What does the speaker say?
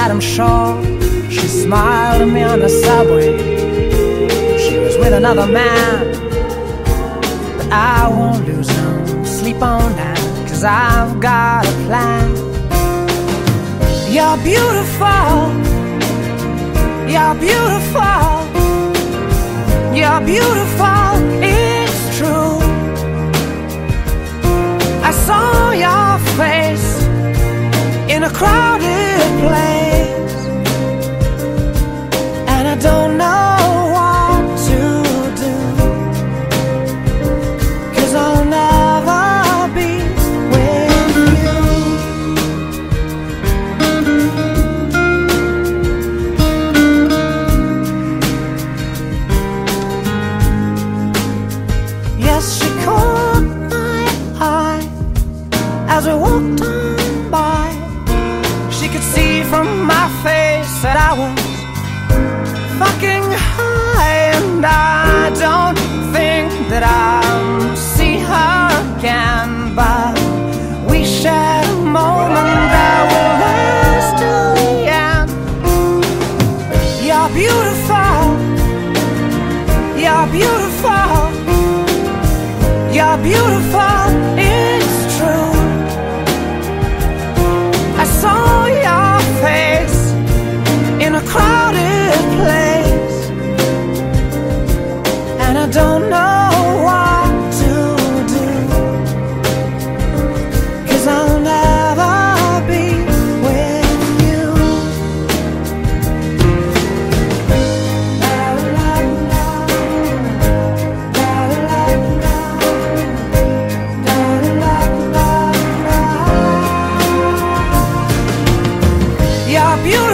that I'm sure she smiled at me on the subway. She was with another man, but I won't lose no sleep on that, 'cause I've got a plan. You're beautiful, you're beautiful, you're beautiful, it's true. I saw your face in a crowded place, and I don't know what to do, 'cause I'll never be with you. Yes, she caught my eye as we walked on by. She could see from my face that I was fucking high, and I don't think that I'll see her again, but we shared a moment that will last till the end. You're beautiful, you're beautiful, you're beautiful, it's true. I saw your face in a crowded place, and I don't know what to do, 'cause I'll never be with you. You're beautiful,